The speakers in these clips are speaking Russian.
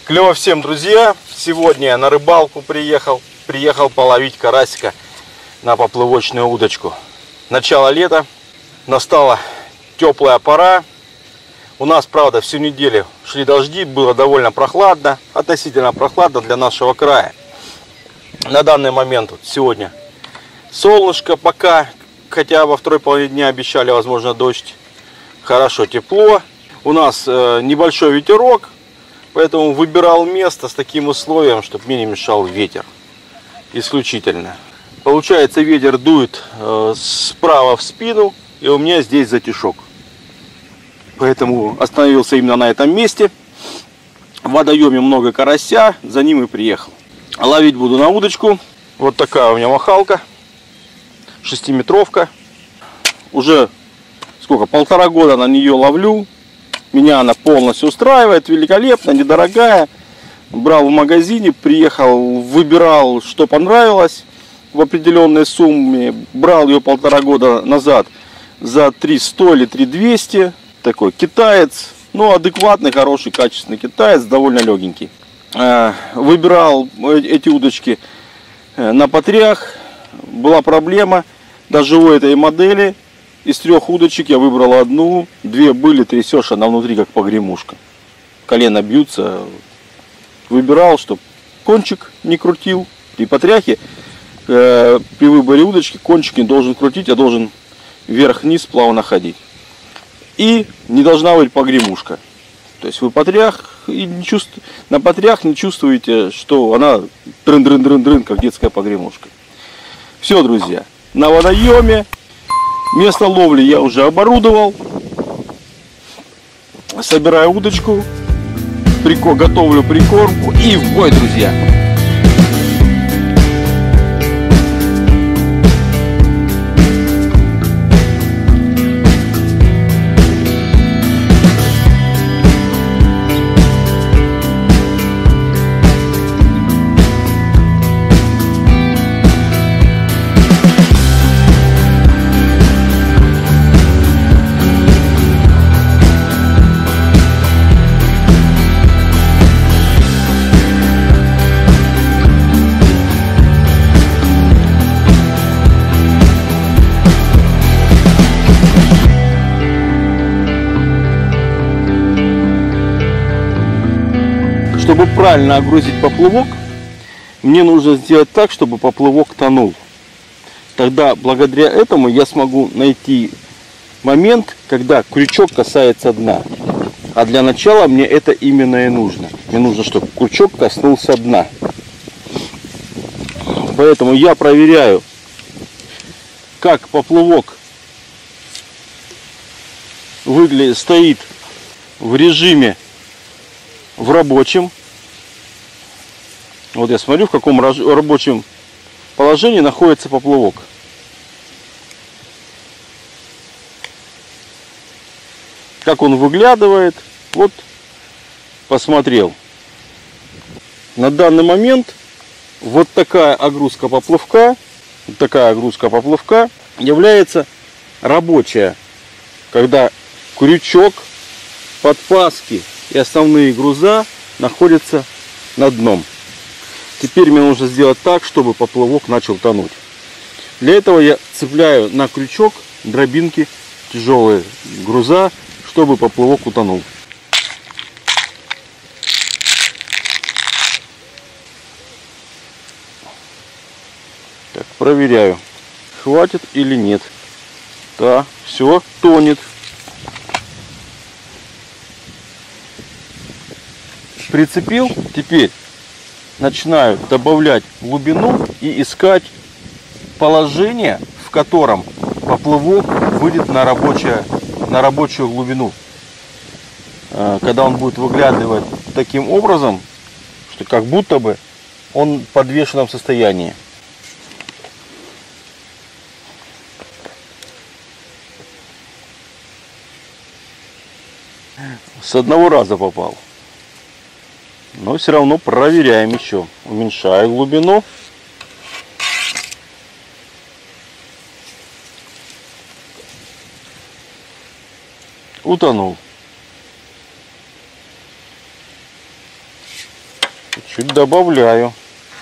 Клево всем, друзья! Сегодня я на рыбалку приехал половить карасика на поплывочную удочку. Начало лета, настала теплая пора. У нас, правда, всю неделю шли дожди, было довольно прохладно, относительно прохладно для нашего края. На данный момент сегодня солнышко пока, хотя во второй половине дня обещали, возможно, дождь. Хорошо, тепло. У нас небольшой ветерок. Поэтому выбирал место с таким условием, чтобы мне не мешал ветер. Исключительно. Получается, ветер дует справа в спину, и у меня здесь затишок. Поэтому остановился именно на этом месте. В водоеме много карася, за ним и приехал. Ловить буду на удочку. Вот такая у меня махалка. 6-метровка. Уже сколько? 1,5 года на нее ловлю. Меня она полностью устраивает, великолепно, недорогая. Брал в магазине, приехал, выбирал, что понравилось в определенной сумме. Брал ее 1,5 года назад за 300 или 3200. Такой китаец, ну адекватный, хороший, качественный китаец, довольно легенький. Выбирал эти удочки на потрях. Была проблема даже у этой модели. Из 3 удочек я выбрал одну, 2 были, трясешь, она внутри как погремушка. Колено бьются. Выбирал, чтобы кончик не крутил. При потряхе, при выборе удочки, кончик не должен крутить, а должен вверх-вниз плавно ходить. И не должна быть погремушка. То есть вы на потрях не чувствуете, что она дрын-дрын-дрын-дрын, как детская погремушка. Все, друзья, на водоеме. Место ловли я уже оборудовал. Собираю удочку, готовлю прикормку и в бой, друзья. Чтобы правильно огрузить поплавок, мне нужно сделать так, чтобы поплавок тонул. Тогда благодаря этому я смогу найти момент, когда крючок касается дна. А для начала мне это именно и нужно. Мне нужно, чтобы крючок коснулся дна. Поэтому я проверяю, как поплавок стоит в режиме в рабочем. Вот я смотрю, в каком рабочем положении находится поплавок. Как он выглядывает. Вот, посмотрел. На данный момент вот такая огрузка поплавка, является рабочая. Когда крючок, подпаски и основные груза находятся над дном. Теперь мне нужно сделать так, чтобы поплавок начал тонуть. Для этого я цепляю на крючок дробинки, тяжелые груза, чтобы поплавок утонул. Так, проверяю, хватит или нет. Да, все, тонет. Прицепил, теперь начинаю добавлять глубину и искать положение, в котором поплавок выйдет на рабочую глубину. Когда он будет выглядывать таким образом, что как будто бы он в подвешенном состоянии. С одного раза попал. Но все равно проверяем еще. Уменьшаю глубину. Утонул. Чуть-чуть добавляю.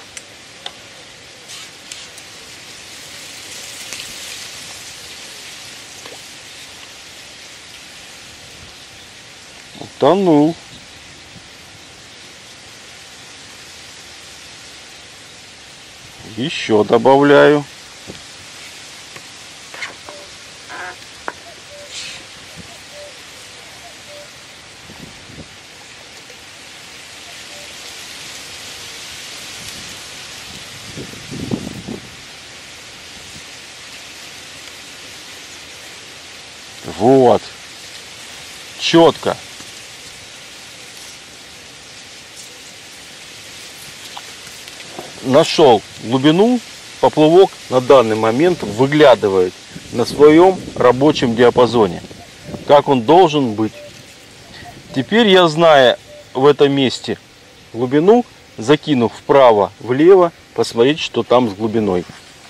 Утонул. Еще добавляю. Вот. Четко. Нашел глубину, поплавок на данный момент выглядывает на своем рабочем диапазоне, как он должен быть. Теперь я, зная в этом месте глубину, закину вправо, влево, посмотреть, что там с глубиной.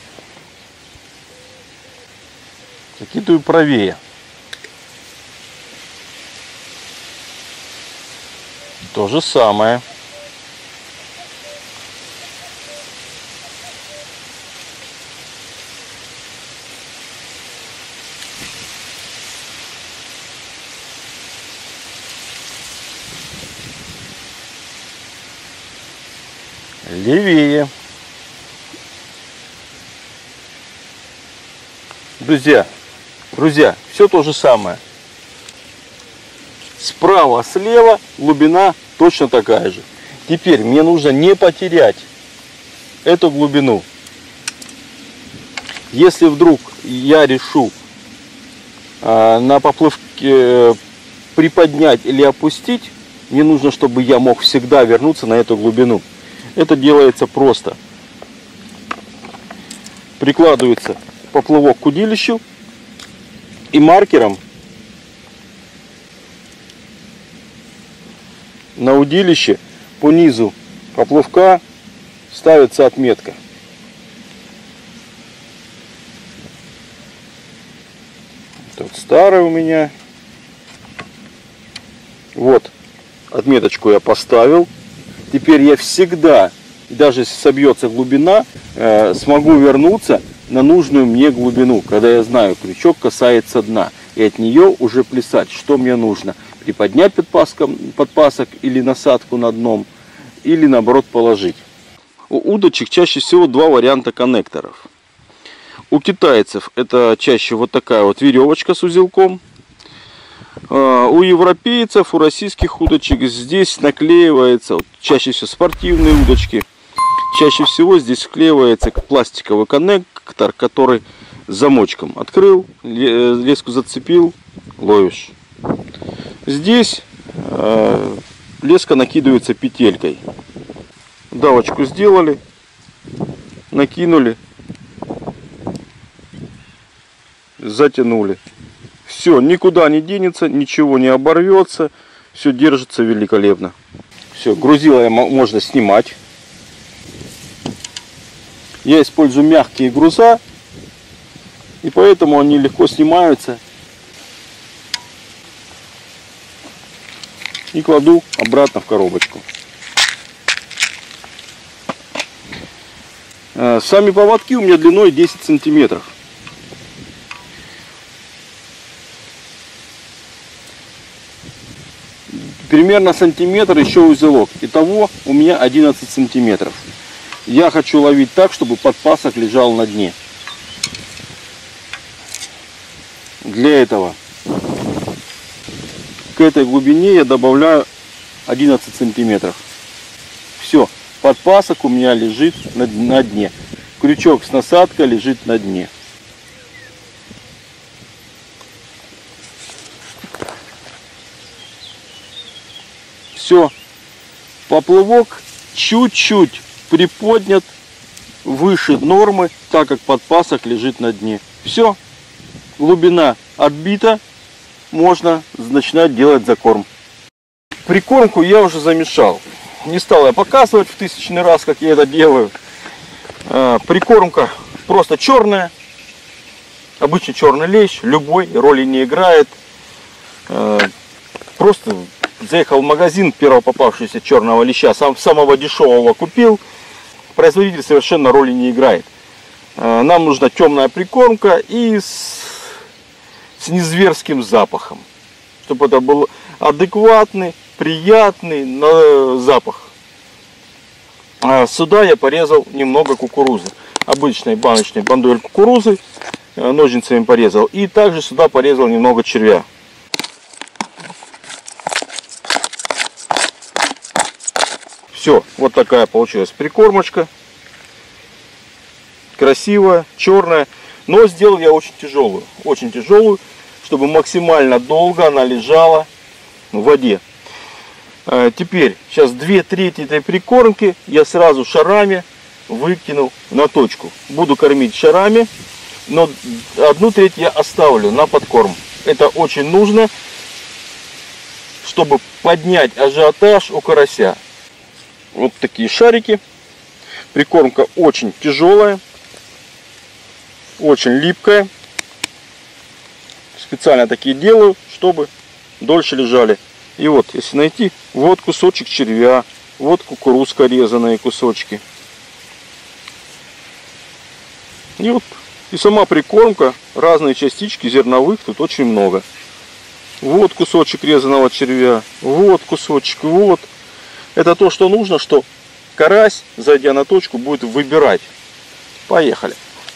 Закидываю правее. То же самое. Левее. Друзья, все то же самое. Справа, слева глубина точно такая же. Теперь мне нужно не потерять эту глубину. Если вдруг я решу на поплавке приподнять или опустить, мне нужно, чтобы я мог всегда вернуться на эту глубину. Это делается просто. Прикладывается поплавок к удилищу и маркером на удилище по низу поплавка ставится отметка. Тут старый у меня. Вот, отметочку я поставил. Теперь я всегда, даже если собьется глубина, смогу вернуться на нужную мне глубину, когда я знаю, крючок касается дна. И от нее уже плясать, что мне нужно. Приподнять подпасок или насадку на дном, или наоборот положить. У удочек чаще всего два варианта коннекторов. У китайцев это чаще вот такая вот веревочка с узелком. У европейцев, у российских удочек здесь наклеивается, вот, чаще всего спортивные удочки, чаще всего здесь вклеивается пластиковый коннектор, который с замочком. Открыл, леску зацепил, ловишь. Здесь леска накидывается петелькой. Давочку сделали, накинули, затянули. Все, никуда не денется, ничего не оборвется, все держится великолепно. Все, грузила можно снимать. Я использую мягкие груза, и поэтому они легко снимаются. И кладу обратно в коробочку. Сами поводки у меня длиной 10 сантиметров. Примерно сантиметр еще узелок. Итого у меня 11 сантиметров. Я хочу ловить так, чтобы подпасок лежал на дне. Для этого к этой глубине я добавляю 11 сантиметров. Все, подпасок у меня лежит на дне. Крючок с насадкой лежит на дне. Все, поплавок чуть-чуть приподнят выше нормы, так как подпасок лежит на дне. Все, глубина отбита, можно начинать делать закорм. Прикормку я уже замешал. Не стал я показывать в 1000-й раз, как я это делаю. Прикормка просто черная. Обычный черный лещ, любой, роли не играет. Просто заехал в магазин, первого попавшегося черного леща, самого дешевого купил. Производитель совершенно роли не играет. Нам нужна темная прикормка и с незверским запахом. Чтобы это был адекватный, приятный запах. Сюда я порезал немного кукурузы. Обычной баночной бандоль кукурузы. Ножницами порезал. И также сюда порезал немного червя. Все, вот такая получилась прикормочка. Красивая, черная. Но сделал я очень тяжелую, чтобы максимально долго она лежала в воде. Теперь, сейчас 2/3 этой прикормки я сразу шарами выкинул на точку. Буду кормить шарами, но 1/3 я оставлю на подкорм. Это очень нужно, чтобы поднять ажиотаж у карася. Вот такие шарики. Прикормка очень тяжелая, очень липкая. Специально такие делаю, чтобы дольше лежали. И вот, если найти, вот кусочек червя, вот кукурузка, резаные кусочки. И вот, и сама прикормка, разные частички зерновых тут очень много. Вот кусочек резаного червя, вот кусочек, вот. Это то, что нужно, что карась, зайдя на точку, будет выбирать. Поехали.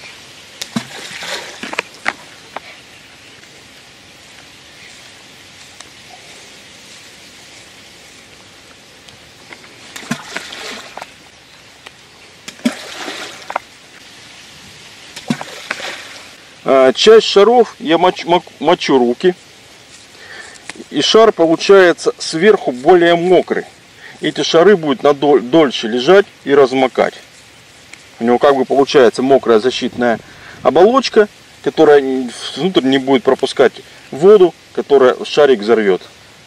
Часть шаров я мочу руки, и шар получается сверху более мокрый. Эти шары будут дольше лежать и размокать. У него как бы получается мокрая защитная оболочка, которая внутрь не будет пропускать воду, которая шарик взорвет.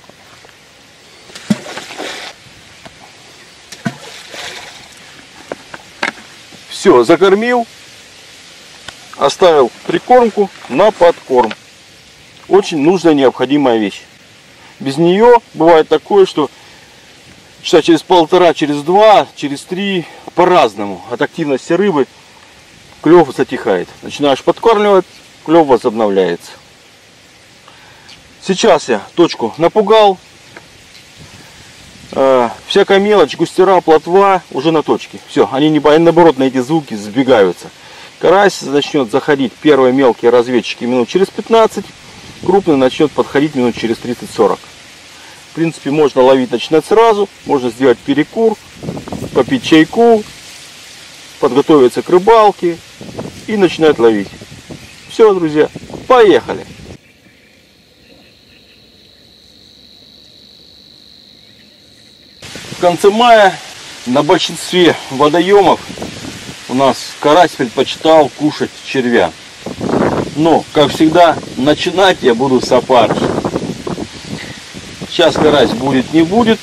Все, закормил. Оставил прикормку на подкорм. Очень нужная, необходимая вещь. Без нее бывает такое, что часа через полтора, через два, через три, по-разному. От активности рыбы клев затихает. Начинаешь подкармливать, клев возобновляется. Сейчас я точку напугал. Всякая мелочь, густера, плотва уже на точке. Все, они наоборот на эти звуки сбегаются. Карась начнет заходить, первые мелкие разведчики, минут через 15. Крупный начнет подходить минут через 30-40. В принципе, можно ловить начинать сразу. Можно сделать перекур, попить чайку, подготовиться к рыбалке и начинать ловить. Все, друзья, поехали! В конце мая на большинстве водоемов у нас карась предпочитал кушать червя. Но, как всегда, начинать я буду с опарыша. Сейчас карась будет, не будет.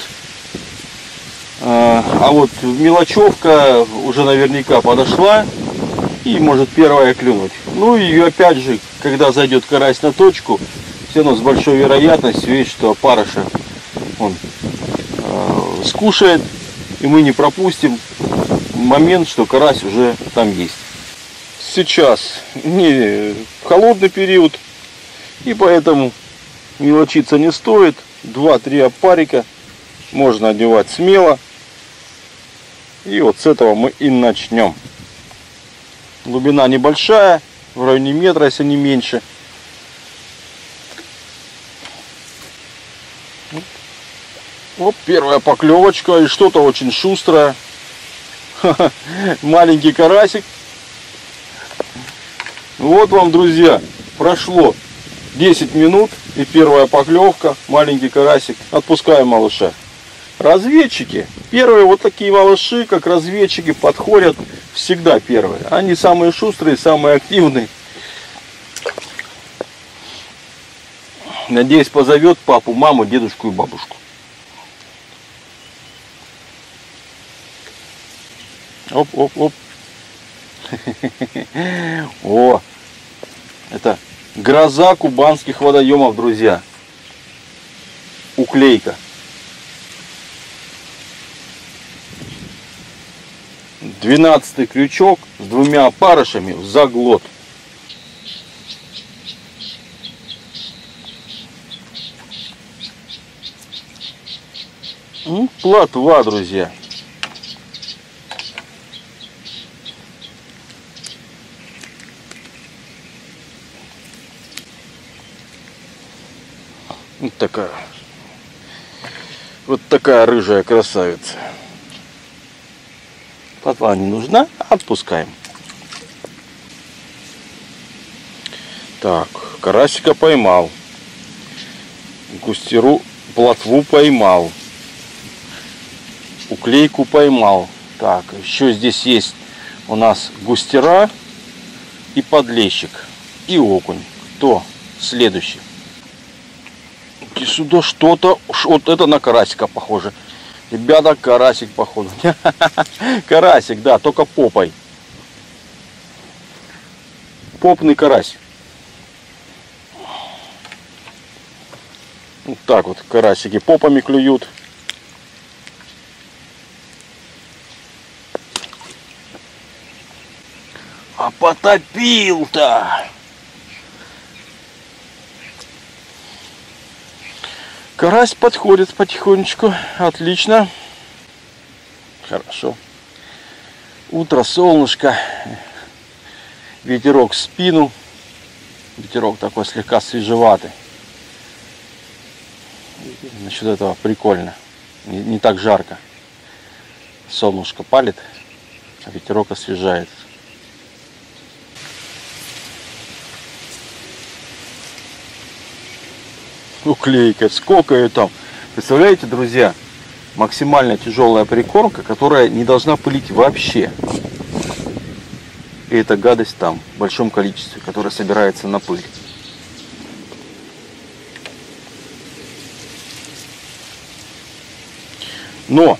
А вот мелочевка уже наверняка подошла. И может первая клюнуть. Ну и опять же, когда зайдет карась на точку, все равно с большой вероятностью есть, что опарыша он скушает. И мы не пропустим момент, что карась уже там есть. Сейчас не холодный период, и поэтому мелочиться не стоит. 2-3 опарика можно одевать смело. И вот с этого мы и начнем. Глубина небольшая, в районе метра, если не меньше. Вот первая поклевочка, и что-то очень шустрое. Маленький карасик. Вот вам, друзья, прошло 10 минут и первая поклевка. Маленький карасик. Отпускаем малыша. Разведчики. Первые вот такие малыши, как разведчики, подходят всегда первые. Они самые шустрые, самые активные. Надеюсь, позовет папу, маму, дедушку и бабушку. Оп-оп-оп. О, это гроза кубанских водоемов, друзья. Уклейка. 12-й крючок с 2 опарышами в заглот. Плотва, друзья. Вот такая рыжая красавица. Плотва не нужна, отпускаем. Так, карасика поймал. Густеру, плотву поймал. Уклейку поймал. Так, еще здесь есть у нас густера и подлещик. И окунь. Кто следующий? И сюда что-то. Вот это на карасика похоже. Ребята, карасик походу. Карасик, да, только попой. Попный карась. Вот так вот карасики попами клюют. А потопил-то! Карась подходит потихонечку. Отлично. Хорошо. Утро, солнышко. Ветерок в спину. Ветерок такой слегка свежеватый. Насчет этого прикольно. Не так жарко. Солнышко палит, а ветерок освежает. Уклейка, сколько ее там. Представляете, друзья, максимально тяжелая прикормка, которая не должна пылить вообще. И эта гадость там в большом количестве, которая собирается на пыль. Но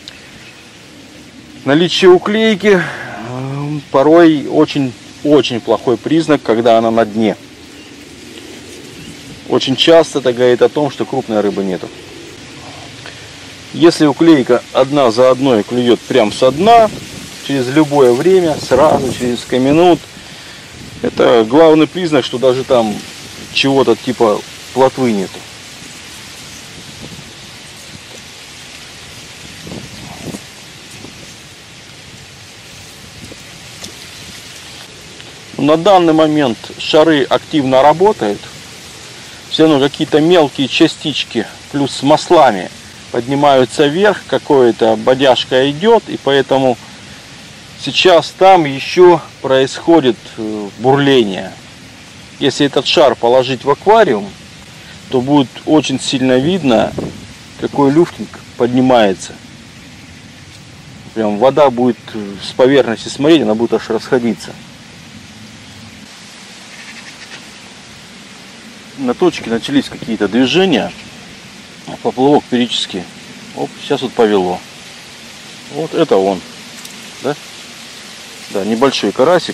наличие уклейки порой очень плохой признак, когда она на дне. Очень часто это говорит о том, что крупной рыбы нету. Если уклейка одна за одной клюет прям со дна, через любое время, сразу, через несколько минут, это главный признак, что даже там чего-то типа плотвы нету. На данный момент шары активно работают. Все равно какие-то мелкие частички плюс с маслами поднимаются вверх, какое-то бодяжка идет, и поэтому сейчас там еще происходит бурление. Если этот шар положить в аквариум, то будет очень сильно видно, какой люфтинг поднимается. Прям вода будет с поверхности смотреть, она будет аж расходиться. На точке начались какие-то движения, поплавок периодически. Оп, сейчас вот повело. Вот это он, да? Да, небольшой карасик.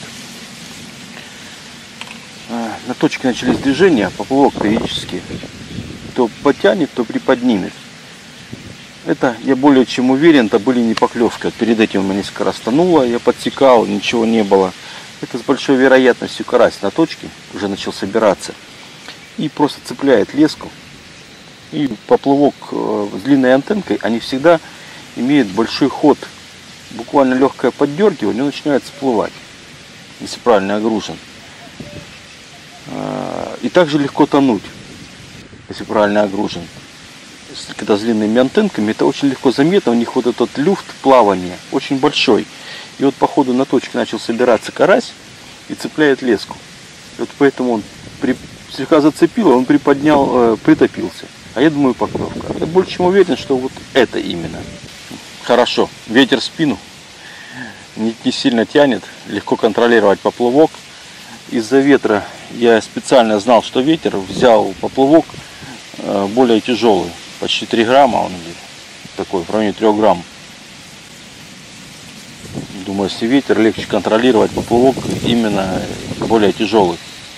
На точке начались движения, поплавок периодически то потянет, то приподнимет. Это, я более чем уверен, это были не поклевки. Перед этим у меня несколько раз тонуло, я подсекал, ничего не было. Это с большой вероятностью карась на точке уже начал собираться. И просто цепляет леску. И поплавок с длинной антенкой, они всегда имеют большой ход. Буквально легкое поддергивание, он начинает всплывать, если правильно огружен. И также легко тонуть, если правильно огружен. Когда с длинными антенками, это очень легко заметно, у них вот этот люфт плавания очень большой. И вот по ходу на точке начал собираться карась и цепляет леску. И вот поэтому он слегка зацепил, он притопился. А я думаю, поклевка. Я больше чем уверен, что вот это именно. Хорошо, ветер в спину, не сильно тянет, легко контролировать поплавок. Из-за ветра я специально знал, что ветер, взял поплавок более тяжелый, почти 3 грамма, он такой, в районе 3 грамм. Думаю, если ветер, легче контролировать поплавок именно более тяжелый.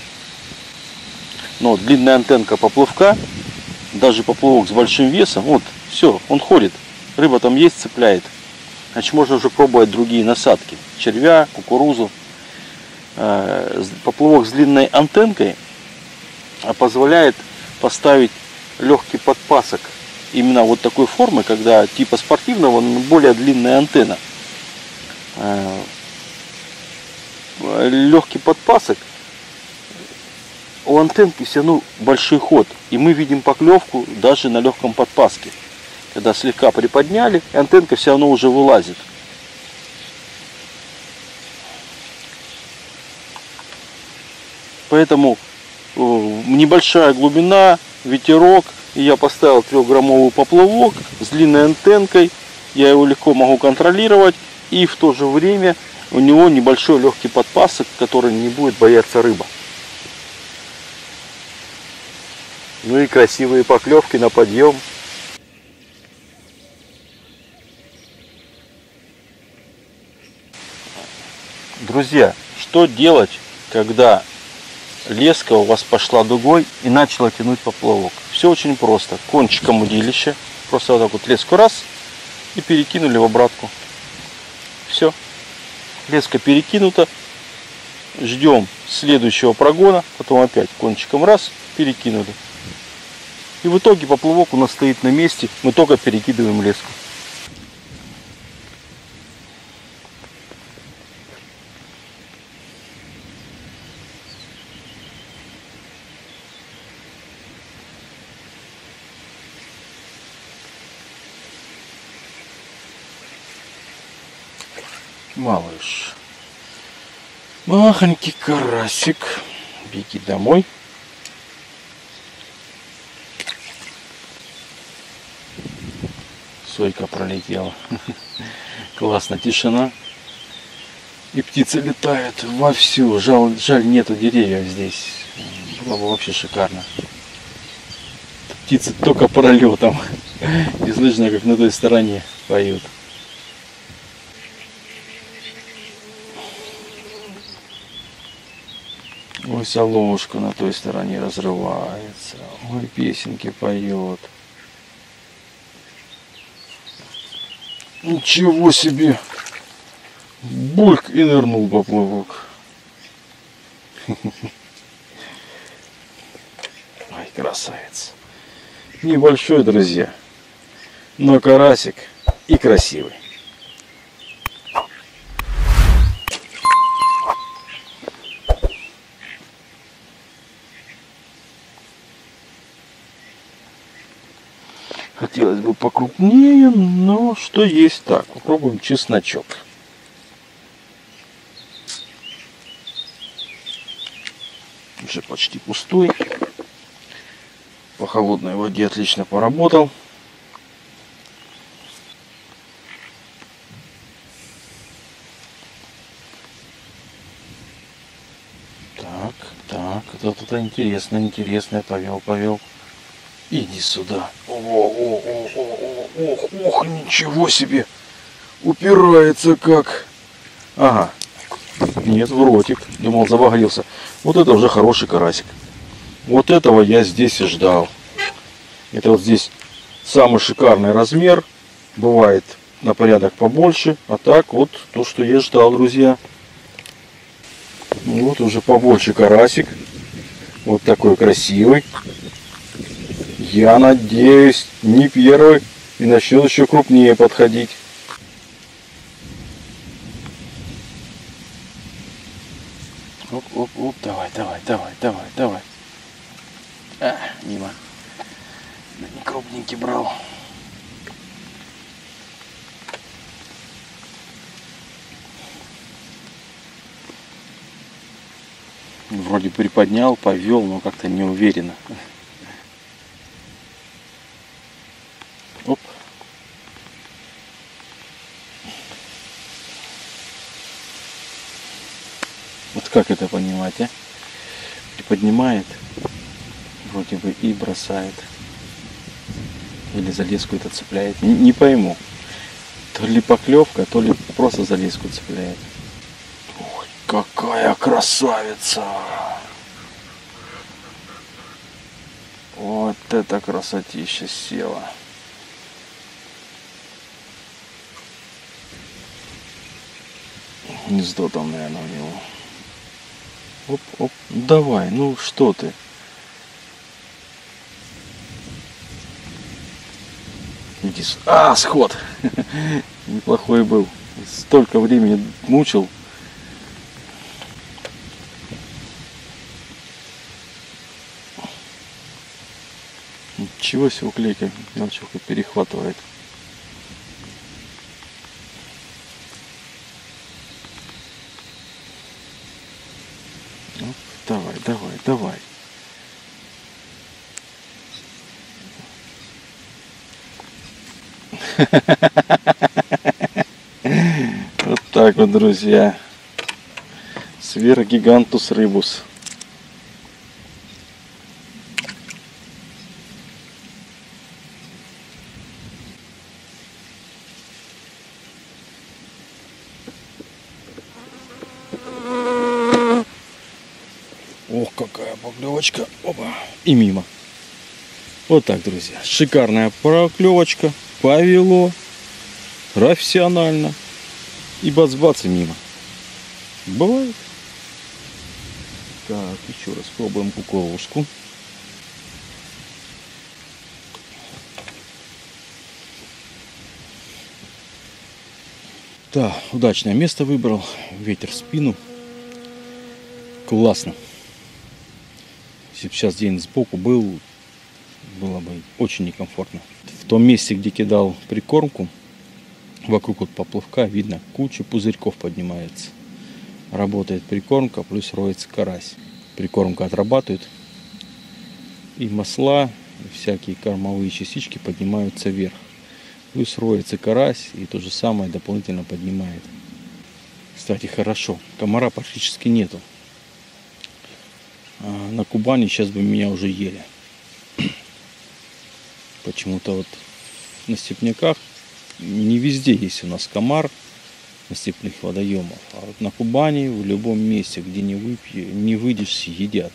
Но длинная антенка поплавка, даже поплавок с большим весом, вот, все, он ходит. Рыба там есть, цепляет. значит можно уже пробовать другие насадки. Червя, кукурузу. Поплавок с длинной антенкой позволяет поставить легкий подпасок именно вот такой формы, когда типа спортивного, но более длинная антенна. Легкий подпасок, у антенки все равно большой ход, и мы видим поклевку даже на легком подпаске. Когда слегка приподняли, антенка все равно уже вылазит. Поэтому небольшая глубина, ветерок, и я поставил 3-граммовый поплавок с длинной антенкой. Я его легко могу контролировать, и в то же время у него небольшой легкий подпасок, который не будет бояться рыба. Ну и красивые поклевки на подъем. Друзья, что делать, когда леска у вас пошла дугой и начала тянуть поплавок? Все очень просто. Кончиком удилища просто вот так вот леску раз и перекинули в обратку. Все. Леска перекинута. Ждем следующего прогона. Потом опять кончиком раз перекинули. И в итоге поплавок у нас стоит на месте. Мы только перекидываем леску. Малыш. Махонький карасик. Беги домой. Сойка пролетела. Классно, тишина. И птицы летают вовсю. Жаль, нету деревьев здесь. Было бы вообще шикарно. Птицы только пролетом. И слышно, как на той стороне поют. Ой, соловушка на той стороне разрывается. Ой, песенки поет. Ничего себе! Бульк и нырнул поплавок. Ой, красавец. Небольшой, друзья, но карасик и красивый. Хотелось бы покрупнее, но что есть так. Попробуем чесночок. Уже почти пустой. По холодной воде отлично поработал. Так, это интересное. Повел. Иди сюда. Ох, ничего себе. Упирается как. Ага. Нет, в ротик. Думал, забагрился. Вот это уже хороший карасик. Вот этого я здесь и ждал. Это вот здесь самый шикарный размер. Бывает на порядок побольше. А так вот то, что я ждал, друзья. Вот уже побольше карасик. Вот такой красивый. Я надеюсь, не первый и начнет еще крупнее подходить. Оп, давай. Мимо. Да не крупненький брал. Вроде приподнял, повел, но как-то не уверенно. Оп. Вот как это понимать, а? Приподнимает, вроде бы и бросает. Или за леску это цепляет. Не пойму. То ли поклевка, то ли просто за леску цепляет. Ой, какая красавица! Вот это красотища села. Гнездо там, наверное, у него. Оп, оп, давай, ну что ты? Иди сюда. А, сход. Неплохой был. Столько времени мучил. Ничего себе, уклейка мелочевка перехватывает. Ну, давай, давай, давай. Вот так вот, друзья. Сверхгигантус рыбус. Ох, какая поклевочка. Опа. И мимо. Вот так, друзья. Шикарная поклевочка. Повело. Профессионально. И бац-бац и мимо. Бывает. Так, еще раз пробуем куколушку. Да, удачное место выбрал. Ветер в спину. Классно. Если бы сейчас день сбоку был, было бы очень некомфортно. В том месте, где кидал прикормку, вокруг вот поплавка видно, куча пузырьков поднимается. Работает прикормка, плюс роется карась. Прикормка отрабатывает, и масла, и всякие кормовые частички поднимаются вверх. Плюс роется карась, и то же самое дополнительно поднимает. Кстати, хорошо, комара практически нету. А на Кубани сейчас бы меня уже ели. Почему-то вот на степняках не везде есть у нас комар, на степных водоемах. А вот на Кубани в любом месте, где не выйдешь, съедят.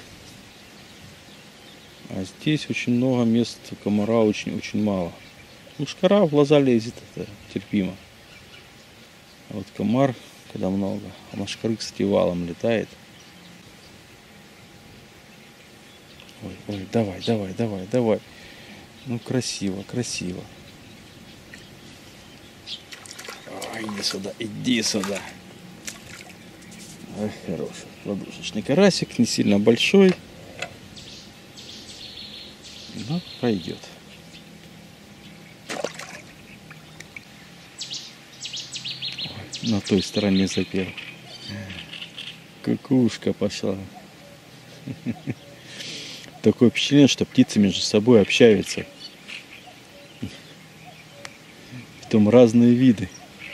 А здесь очень много мест комара, очень мало. Мушкара в глаза лезет, это терпимо. А вот комар, когда много. А мошкары, кстати, валом летает. Ой, ой, давай, давай, давай, давай. Ну, красиво, красиво. Ой, иди сюда, иди сюда. Ой, хороший ладошечный карасик, не сильно большой. Но пойдет. Ой, на той стороне запел. Кукушка пошла. Такое впечатление, что птицы между собой общаются. Притом разные виды.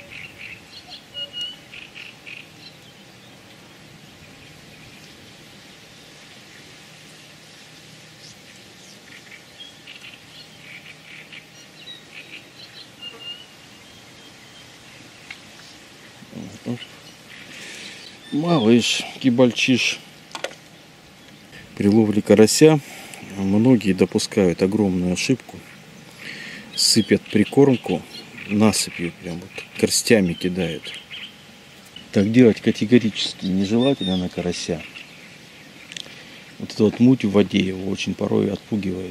Малыш, кибальчиш. При ловле карася многие допускают огромную ошибку. Сыпят прикормку насыпью, прям вот горстями кидают. Так делать категорически нежелательно на карася. Вот эта вот муть в воде его очень порой отпугивает.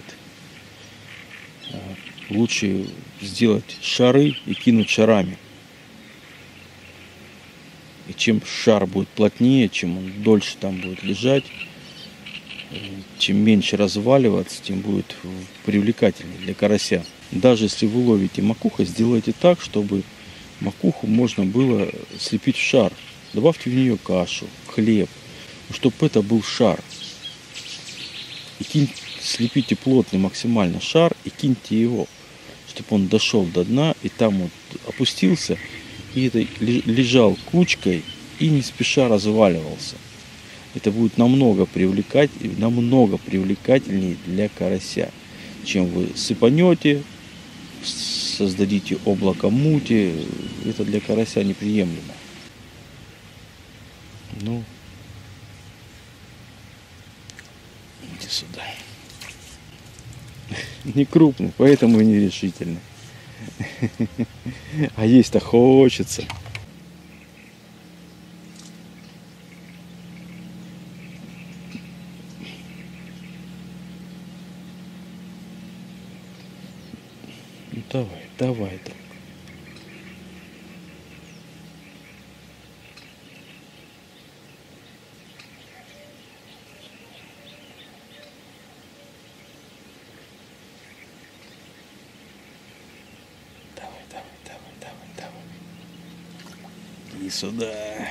Лучше сделать шары и кинуть шарами. И чем шар будет плотнее, чем он дольше там будет лежать, чем меньше разваливаться, тем будет привлекательнее для карася. Даже если вы ловите макухой, сделайте так, чтобы макуху можно было слепить в шар. Добавьте в нее кашу, хлеб, чтобы это был шар. И слепите плотный максимально шар и киньте его, чтобы он дошел до дна и там вот опустился, и это лежал кучкой и не спеша разваливался. Это будет намного привлекательнее для карася, чем вы сыпанете, создадите облако мути. Это для карася неприемлемо. Ну, иди сюда. Не крупный, поэтому и нерешительный. А есть-то хочется. Давай, друг. Давай. И сюда.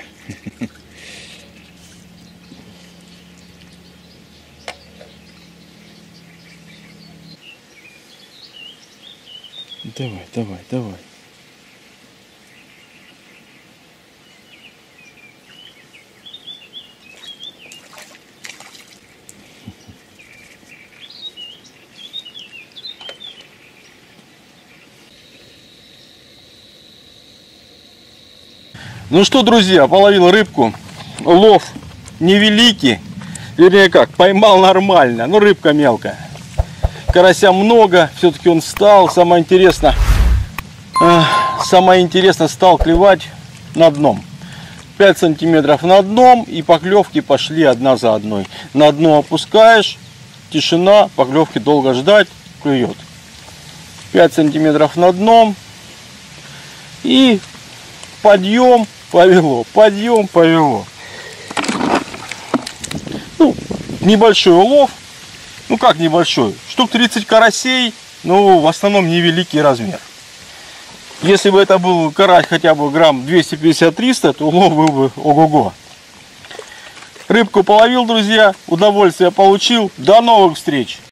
Давай. Ну что, друзья, половил рыбку. Улов невеликий. Вернее как, поймал нормально. Но рыбка мелкая. Карася много. Все-таки он встал. Самое интересное стал клевать на дном. 5 сантиметров на дном. И поклевки пошли одна за одной. На дно опускаешь. Тишина. Поклевки долго ждать. Клюет. 5 сантиметров на дном. И подъем. Повело. Ну, небольшой улов. Ну как небольшой? Штук 30 карасей. Ну, в основном невеликий размер. Если бы это был карась хотя бы грамм 250-300, то улов был бы ого-го. Рыбку половил, друзья. Удовольствие получил. До новых встреч!